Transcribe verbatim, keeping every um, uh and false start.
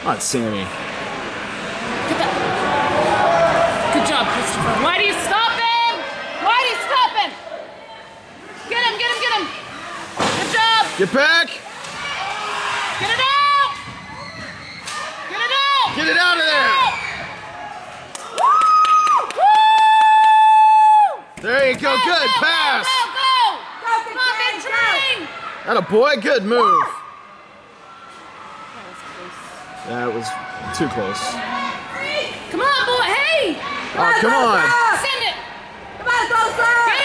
on, Sammy. Get that. Good job, Christopher. Whitey, stop him! Whitey, stop him! Get him, get him, get him! Good job! Get back! Get it out! Get it out! Get it out of there! Woo! Woo! There you go, Go, good go, pass! Go, go, go! Come on, big train! Atta boy, good move. That was close. That was too close. Come on, boy, hey! Oh, come on. Send it! Come on, go, sir!